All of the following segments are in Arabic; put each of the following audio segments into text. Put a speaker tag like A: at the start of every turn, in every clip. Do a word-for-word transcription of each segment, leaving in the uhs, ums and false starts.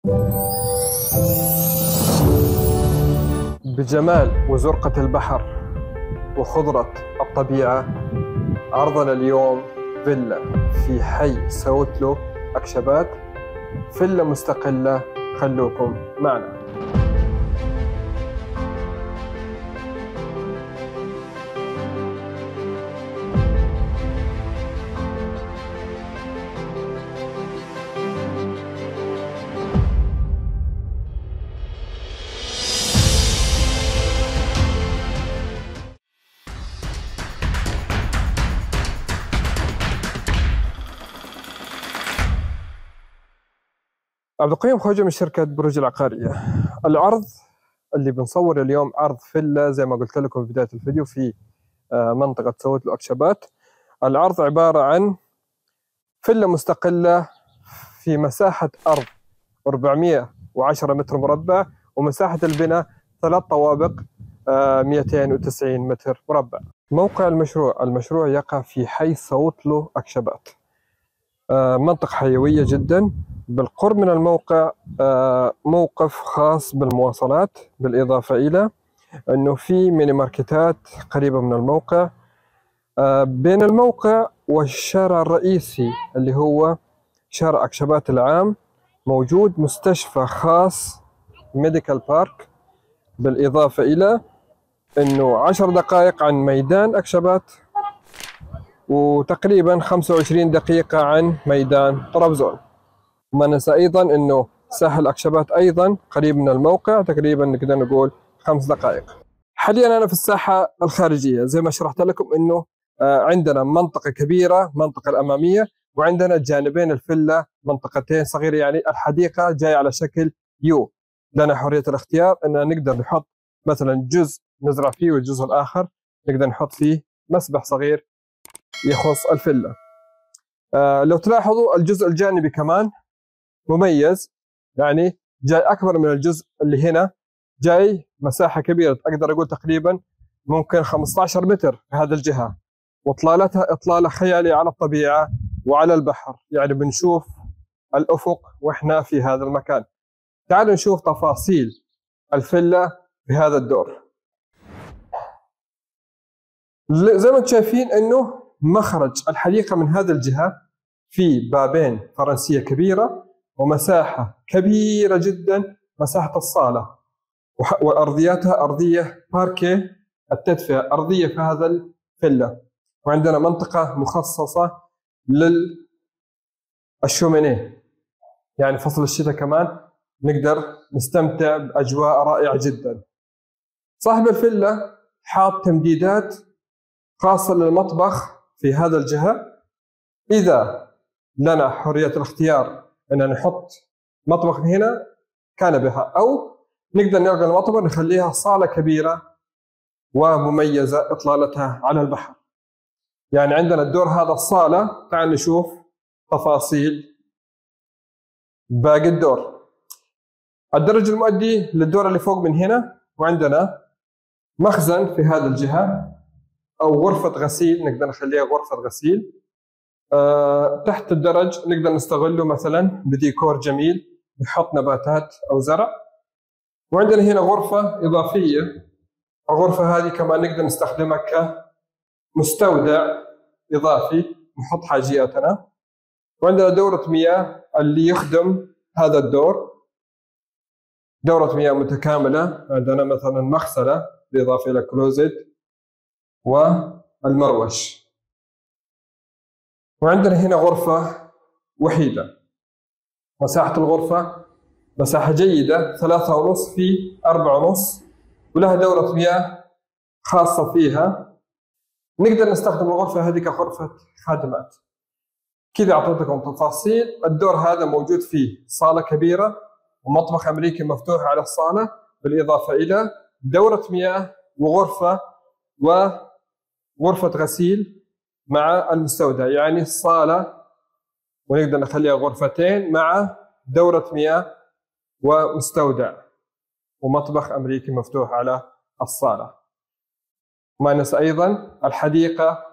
A: بجمال وزرقة البحر وخضرة الطبيعة، عرضنا اليوم فيلا في حي سوتلو أكشبات، فيلا مستقلة. خلوكم معنا. عبد القيوم خوجة من شركة بروج العقارية. العرض اللي بنصور اليوم عرض فيلا زي ما قلت لكم في بداية الفيديو في منطقة سوتلو أكشبات. العرض عبارة عن فيلا مستقلة في مساحة أرض أربعمئة وعشرة متر مربع، ومساحة البناء ثلاث طوابق مئتين وتسعين متر مربع. موقع المشروع المشروع يقع في حي سوتلو أكشبات، منطقة حيوية جدا. بالقرب من الموقع موقف خاص بالمواصلات، بالإضافة إلى أنه في ميني ماركتات قريبة من الموقع. بين الموقع والشارع الرئيسي اللي هو شارع أكشبات العام موجود مستشفى خاص ميديكال بارك، بالإضافة إلى أنه عشر دقائق عن ميدان أكشبات، وتقريبا خمسة وعشرين دقيقة عن ميدان طرابزون. ما ننسى أيضا أنه ساحل أكشبات أيضا قريب من الموقع، تقريبا نقدر نقول خمس دقائق. حاليا أنا في الساحة الخارجية زي ما شرحت لكم، أنه عندنا منطقة كبيرة، منطقة الأمامية، وعندنا جانبين الفيلا منطقتين صغيرة، يعني الحديقة جاية على شكل يو. لنا حرية الاختيار أننا نقدر نحط مثلا جزء نزرع فيه، والجزء الآخر نقدر نحط فيه مسبح صغير يخص الفيلا. آه لو تلاحظوا الجزء الجانبي كمان مميز، يعني جاي أكبر من الجزء اللي هنا، جاي مساحة كبيرة، أقدر أقول تقريبا ممكن خمسة عشر متر في هذه الجهة، وإطلالتها إطلالة خيالية على الطبيعة وعلى البحر، يعني بنشوف الأفق وإحنا في هذا المكان. تعالوا نشوف تفاصيل الفيلا في هذا الدور. زي ما انتم شايفين انه مخرج الحديقة من هذه الجهة في بابين فرنسية كبيرة، ومساحة كبيرة جدا، مساحة الصالة وأرضياتها أرضية باركيه، التدفئة أرضية في هذا الفيلا. وعندنا منطقة مخصصة للشومينيه، يعني فصل الشتاء كمان نقدر نستمتع بأجواء رائعة جدا. صاحب الفيلا حاط تمديدات خاصة للمطبخ في هذا الجهة. إذا لنا حرية الاختيار أن نحط مطبخ هنا كان بها، أو نقدر نلغي المطبخ نخليها صالة كبيرة ومميزة إطلالتها على البحر. يعني عندنا الدور هذا الصالة. تعال نشوف تفاصيل باقي الدور. الدرج المؤدي للدور اللي فوق من هنا، وعندنا مخزن في هذه الجهة أو غرفة غسيل، نقدر نخليها غرفة غسيل. أه تحت الدرج نقدر نستغله مثلا بديكور جميل، نحط نباتات أو زرع. وعندنا هنا غرفة إضافية، الغرفة هذه كمان نقدر نستخدمها كمستودع إضافي نحط حاجياتنا. وعندنا دورة مياه اللي يخدم هذا الدور، دورة مياه متكاملة. عندنا مثلا مغسلة بالإضافة إلى كلوزيت والمروش. وعندنا هنا غرفة وحيدة، مساحة الغرفة مساحة جيدة، ثلاثة ونص في أربعة ونص، ولها دورة مياه خاصة فيها. نقدر نستخدم الغرفة هذه كغرفة خادمات. كذا أعطيتكم تفاصيل. الدور هذا موجود فيه صالة كبيرة ومطبخ أمريكي مفتوح على الصالة، بالإضافة إلى دورة مياه وغرفة وغرفة غسيل مع المستودع، يعني الصالة ونقدر نخليها غرفتين مع دورة مياه ومستودع ومطبخ أمريكي مفتوح على الصالة. ما ننسى أيضا الحديقة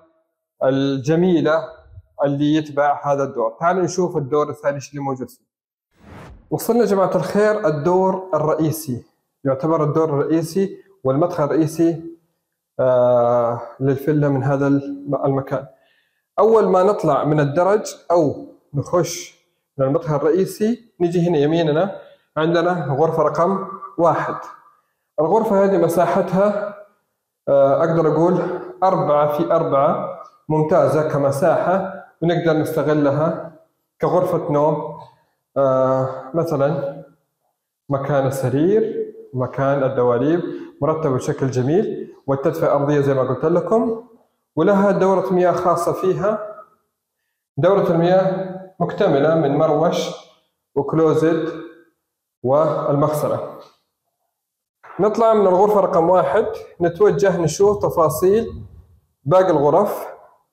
A: الجميلة اللي يتبع هذا الدور. تعالوا نشوف الدور الثاني اللي موجود فيه. وصلنا جماعة الخير الدور الرئيسي، يعتبر الدور الرئيسي والمدخل الرئيسي آه للفيلا من هذا المكان. أول ما نطلع من الدرج أو نخش من المدخل الرئيسي نجي هنا يميننا عندنا غرفة رقم واحد. الغرفة هذه مساحتها آه أقدر أقول أربعة في أربعة، ممتازة كمساحة ونقدر نستغلها كغرفة نوم. آه مثلا مكان السرير، مكان الدواليب مرتبة بشكل جميل، والتدفئة أرضية زي ما قلت لكم، ولها دورة مياه خاصة فيها. دورة المياه مكتملة من مروش وكلوزت والمغسلة. نطلع من الغرفة رقم واحد نتوجه نشوف تفاصيل باقي الغرف.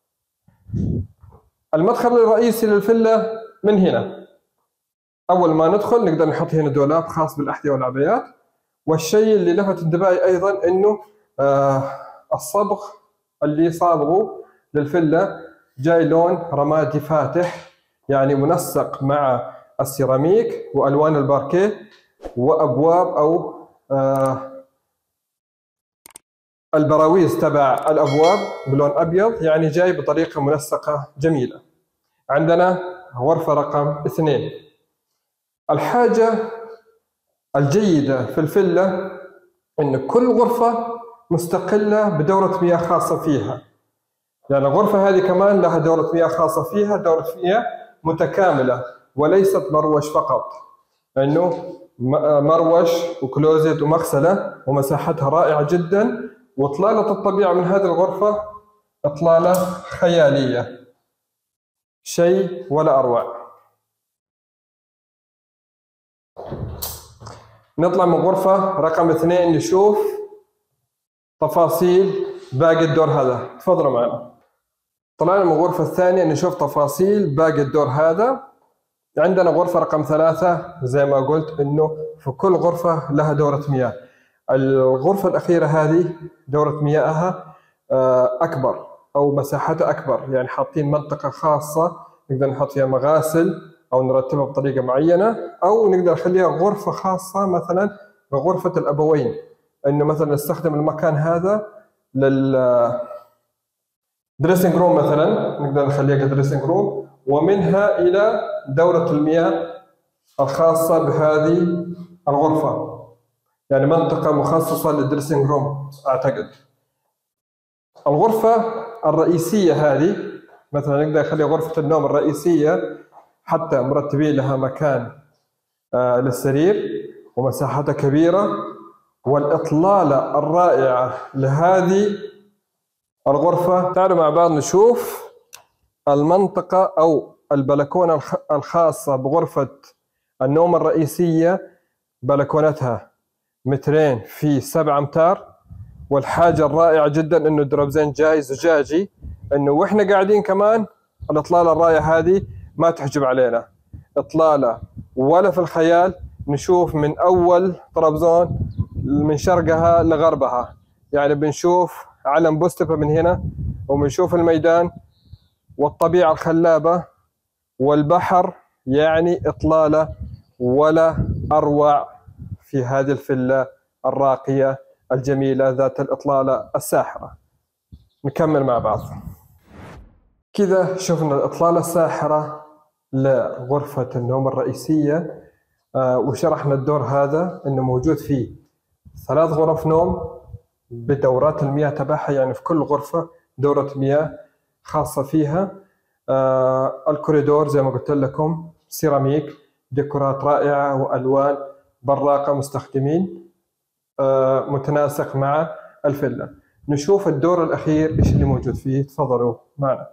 A: المدخل الرئيسي للفيلا من هنا. أول ما ندخل نقدر نحط هنا دولاب خاص بالأحذية والعبايات. والشيء اللي لفت انتباهي أيضا إنه آه الصبغ اللي صابغه للفيلا جاي لون رمادي فاتح، يعني منسق مع السيراميك وألوان الباركيه، وأبواب أو آه البراويز تبع الأبواب بلون أبيض، يعني جاي بطريقة منسقة جميلة. عندنا غرفة رقم اثنين. الحاجة الجيدة في الفيلا إن كل غرفة مستقلة بدورة مياه خاصة فيها، يعني الغرفة هذه كمان لها دورة مياه خاصة فيها، دورة مياه متكاملة وليست مروش فقط، لأنه مروش وكلوزت ومغسلة ومساحتها رائعة جدا. وإطلالة الطبيعة من هذه الغرفة إطلالة خيالية، شيء ولا أروع. نطلع من غرفة رقم اثنين نشوف تفاصيل باقي الدور هذا. تفضلوا معنا. طلعنا من الغرفة الثانية نشوف تفاصيل باقي الدور هذا. عندنا غرفة رقم ثلاثة زي ما قلت إنه في كل غرفة لها دورة مياه. الغرفة الأخيرة هذه دورة مياهها أكبر أو مساحتها أكبر، يعني حاطين منطقة خاصة نقدر نحط فيها مغاسل أو نرتبها بطريقة معينة، أو نقدر نخليها غرفة خاصة مثلا بغرفة الأبوين، إنه مثلا نستخدم المكان هذا لل دريسنج روم، مثلا نقدر نخليها كدريسنج روم، ومنها إلى دورة المياه الخاصة بهذه الغرفة، يعني منطقة مخصصة للدريسنج روم أعتقد. الغرفة الرئيسية هذه مثلا نقدر نخليها غرفة النوم الرئيسية، حتى مرتبين لها مكان آه للسرير ومساحتها كبيرة. والإطلالة الرائعة لهذه الغرفة، تعالوا مع بعض نشوف المنطقة أو البلكونة الخاصة بغرفة النوم الرئيسية. بلكونتها مترين في سبعة أمتار، والحاجة الرائعة جدا إنه الدرابزين جاي زجاجي، إنه وإحنا قاعدين كمان الإطلالة الرائعة هذه ما تحجب علينا. إطلالة ولا في الخيال. نشوف من أول طرابزون من شرقها لغربها، يعني بنشوف علم بوستفا من هنا، وبنشوف الميدان والطبيعة الخلابة والبحر، يعني إطلالة ولا أروع في هذه الفيلا الراقية الجميلة ذات الإطلالة الساحرة. نكمل مع بعض. كذا شفنا الإطلالة الساحرة لغرفة النوم الرئيسية، آه وشرحنا الدور هذا إنه موجود فيه ثلاث غرف نوم بدورات المياه تبعها، يعني في كل غرفة دورة مياه خاصة فيها. آه الكوريدور زي ما قلت لكم سيراميك، ديكورات رائعة وألوان براقة مستخدمين، آه متناسق مع الفيلا. نشوف الدور الأخير إيش اللي موجود فيه. تفضلوا معنا.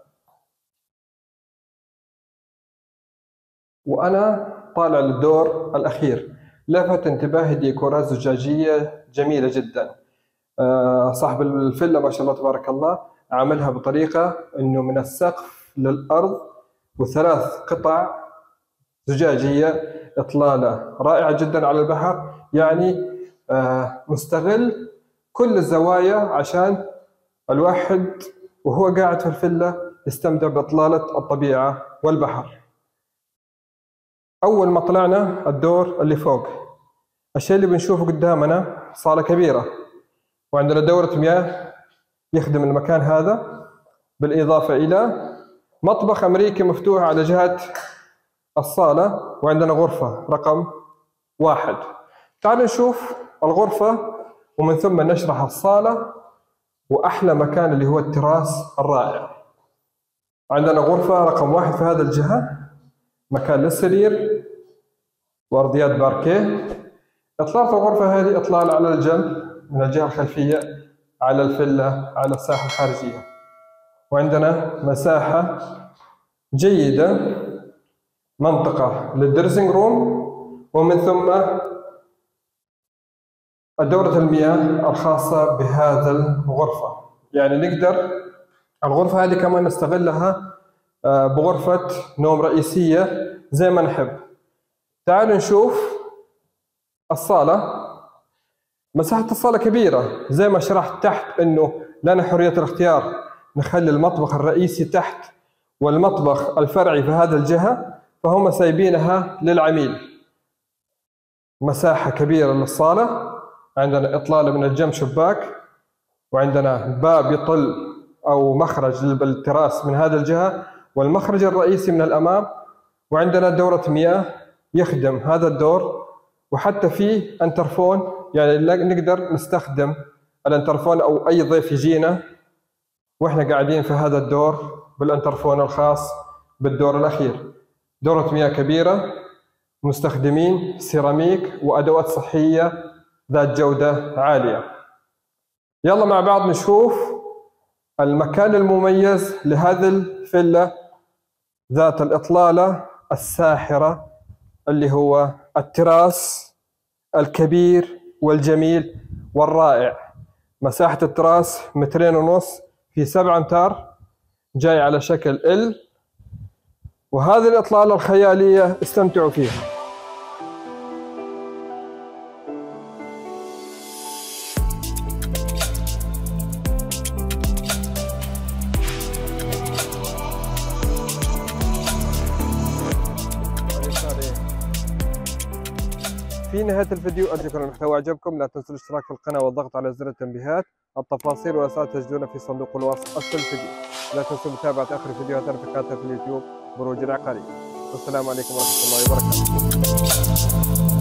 A: وأنا طالع للدور الأخير لفت انتباهي ديكورات زجاجية جميلة جدا. آه صاحب الفيلا ما شاء الله تبارك الله عاملها بطريقة إنه من السقف للأرض وثلاث قطع زجاجية، إطلالة رائعة جدا على البحر، يعني آه مستغل كل الزوايا عشان الواحد وهو قاعد في الفيلا يستمتع بإطلالة الطبيعة والبحر. أول ما طلعنا الدور اللي فوق، الشيء اللي بنشوفه قدامنا صالة كبيرة، وعندنا دورة مياه يخدم المكان هذا، بالإضافة إلى مطبخ أمريكي مفتوح على جهة الصالة، وعندنا غرفة رقم واحد. تعالوا نشوف الغرفة ومن ثم نشرح الصالة وأحلى مكان اللي هو التراس الرائع. عندنا غرفة رقم واحد في هذا الجهة، مكان للسرير وأرضيات باركيه. إطلالة الغرفة هذه إطلال على الجنب من الجهة الخلفية على الفيلا على الساحة الخارجية، وعندنا مساحة جيدة، منطقة للدرسنج روم، ومن ثم دورة المياه الخاصة بهذا الغرفة. يعني نقدر الغرفة هذه كمان نستغلها بغرفة نوم رئيسية زي ما نحب. تعالوا نشوف الصالة. مساحة الصالة كبيرة زي ما شرحت تحت، انه لنا حرية الاختيار، نخلي المطبخ الرئيسي تحت والمطبخ الفرعي في هذا الجهة، فهم سايبينها للعميل. مساحة كبيرة للصالة، عندنا إطلالة من الجنب شباك، وعندنا باب يطل أو مخرج للتراس من هذا الجهة، والمخرج الرئيسي من الأمام، وعندنا دورة مياه يخدم هذا الدور، وحتى فيه انترفون، يعني نقدر نستخدم الانترفون أو أي ضيف يجينا وإحنا قاعدين في هذا الدور بالانترفون الخاص بالدور الأخير. دورة مياه كبيرة، مستخدمين سيراميك وأدوات صحية ذات جودة عالية. يلا مع بعض نشوف المكان المميز لهذه الفيلا ذات الإطلالة الساحرة، اللي هو التراس الكبير والجميل والرائع. مساحة التراس مترين ونص في سبعة أمتار، جاي على شكل ال، وهذه الإطلالة الخيالية استمتعوا فيها. في نهاية الفيديو أرجو يكون المحتوى عجبكم، لا تنسوا الاشتراك في القناة والضغط على زر التنبيهات. التفاصيل والرسائل تجدونها في صندوق الوصف أسفل الفيديو. لا تنسوا متابعة آخر فيديوهاتنا في قناتنا في اليوتيوب بروج العقارية. والسلام عليكم ورحمة الله وبركاته.